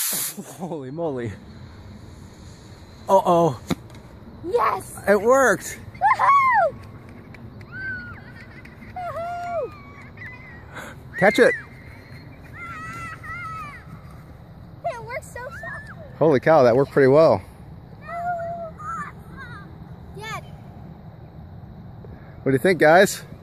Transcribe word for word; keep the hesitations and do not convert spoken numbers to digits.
Holy moly. Uh-oh. Yes! It worked. Woohoo! Woohoo! Catch it. It works so softly. Holy cow, that worked pretty well. Dad. What do you think, guys?